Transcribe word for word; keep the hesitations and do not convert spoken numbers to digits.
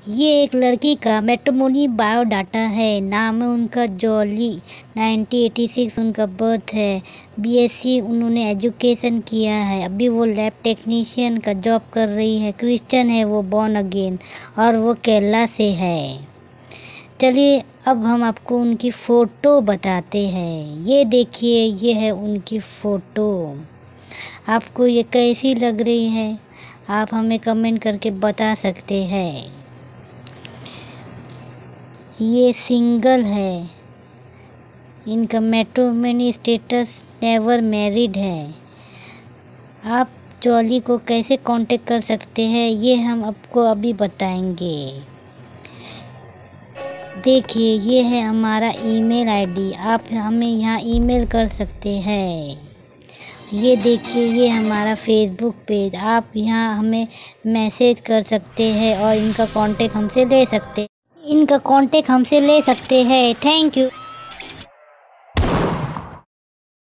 ये एक लड़की का मैट्रिमोनी बायोडाटा है। नाम है उनका जॉली। नाइनटीन एटी सिक्स उनका बर्थ है। बीएससी उन्होंने एजुकेशन किया है। अभी वो लैब टेक्नीशियन का जॉब कर रही है। क्रिश्चियन है वो, बॉर्न अगेन, और वो केरला से है। चलिए अब हम आपको उनकी फ़ोटो बताते हैं। ये देखिए, ये है उनकी फ़ोटो। आपको ये कैसी लग रही है आप हमें कमेंट करके बता सकते हैं। ये सिंगल है। इनका मैट्रिमोनी स्टेटस नेवर मैरिड है। आप जॉली को कैसे कांटेक्ट कर सकते हैं ये हम आपको अभी बताएंगे। देखिए, ये है हमारा ईमेल आईडी। आप हमें यहाँ ईमेल कर सकते हैं। ये देखिए, ये हमारा फेसबुक पेज। आप यहाँ हमें मैसेज कर सकते हैं और इनका कांटेक्ट हमसे ले सकते हैं इनका कांटेक्ट हमसे ले सकते हैं। Thank you.